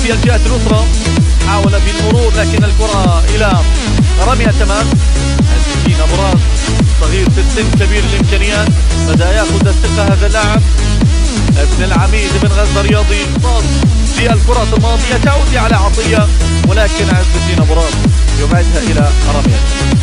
في الجهة الأخرى، حاول في المرور لكن الكرة إلى رمي التماس. عز الدين أبو راس صغير في السن كبير الإمكانيات، بدأ يأخذ الثقة هذا اللاعب ابن العميد بن غزة الرياضي. في الكرة الماضية تعود على عطية ولكن عز الدين أبو راس يبعدها إلى رمي التماس.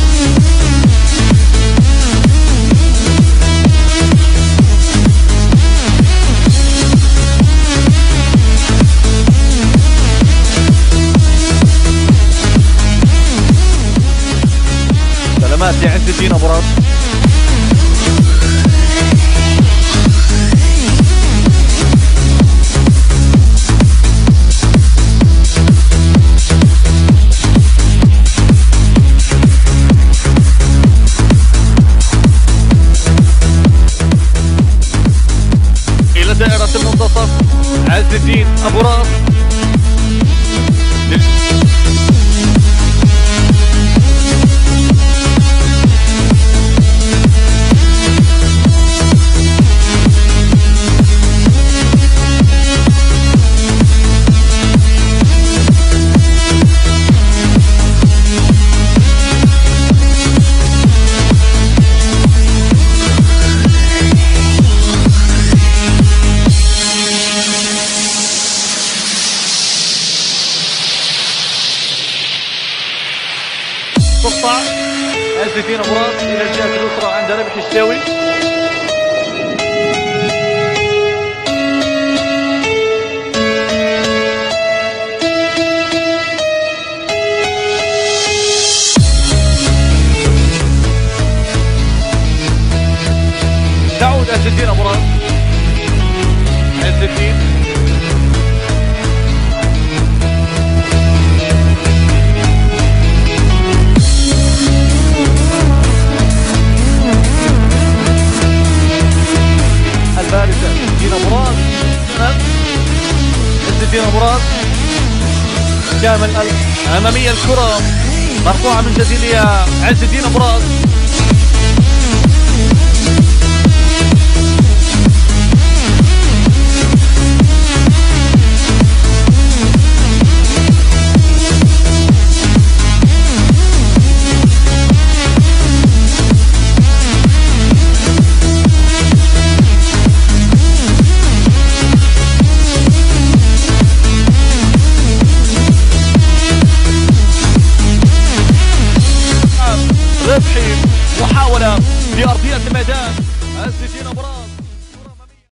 سلامات لعز الدين أبو راس. إلى دائرة المنتصف عز الدين أبو راس. تقطع عز الدين أبو راس إلى الجهة الأخرى عند ربح الشاوي. تعود عز الدين أبو راس. عز الدين الدين أبو راس كامل أمامية، الكرة مرفوعة من جديد عز الدين أبو راس. محاولة في أرضية الميدان.